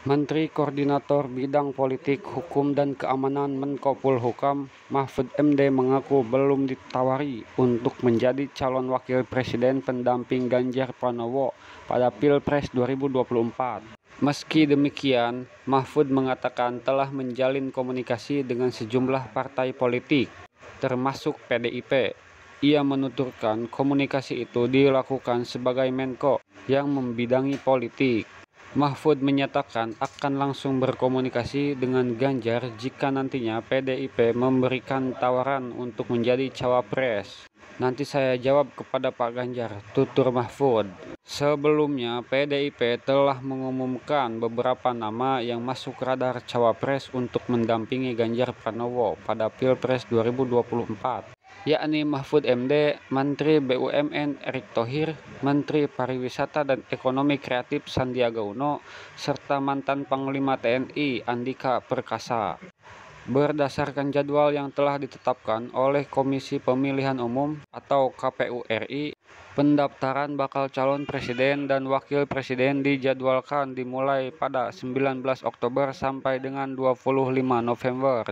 Menteri Koordinator Bidang Politik, Hukum dan Keamanan Menko Polhukam, Mahfud MD mengaku belum ditawari untuk menjadi calon wakil presiden pendamping Ganjar Pranowo pada Pilpres 2024. Meski demikian, Mahfud mengatakan telah menjalin komunikasi dengan sejumlah partai politik, termasuk PDIP. Ia menuturkan komunikasi itu dilakukan sebagai Menko yang membidangi politik. Mahfud menyatakan akan langsung berkomunikasi dengan Ganjar jika nantinya PDIP memberikan tawaran untuk menjadi cawapres. Nanti saya jawab kepada Pak Ganjar, tutur Mahfud. Sebelumnya, PDIP telah mengumumkan beberapa nama yang masuk radar cawapres untuk mendampingi Ganjar Pranowo pada Pilpres 2024. Yakni Mahfud MD, Menteri BUMN Erick Thohir, Menteri Pariwisata dan Ekonomi Kreatif Sandiaga Uno, serta mantan Panglima TNI Andika Perkasa. Berdasarkan jadwal yang telah ditetapkan oleh Komisi Pemilihan Umum atau KPU RI, pendaftaran bakal calon presiden dan wakil presiden dijadwalkan dimulai pada 19 Oktober sampai dengan 25 November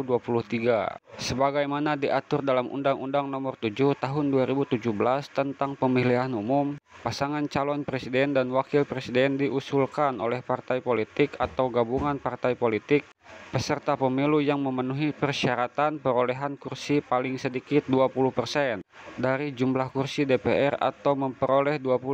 2023. Sebagaimana diatur dalam Undang-Undang Nomor 7 Tahun 2017 tentang Pemilihan Umum, pasangan calon presiden dan wakil presiden diusulkan oleh partai politik atau gabungan partai politik peserta pemilu yang memenuhi persyaratan perolehan kursi paling sedikit 20% dari jumlah kursi DPR atau memperoleh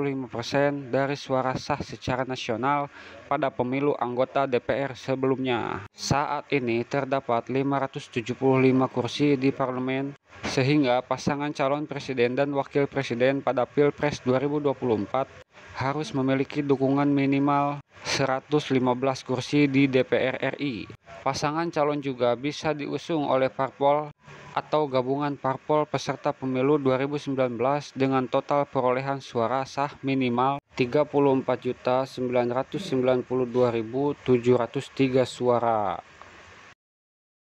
25% dari suara sah secara nasional pada pemilu anggota DPR sebelumnya. Saat ini terdapat 575 kursi di parlemen, sehingga pasangan calon presiden dan wakil presiden pada Pilpres 2024 harus memiliki dukungan minimal 115 kursi di DPR RI. Pasangan calon juga bisa diusung oleh parpol atau gabungan parpol peserta pemilu 2019 dengan total perolehan suara sah minimal 34.992.703 suara.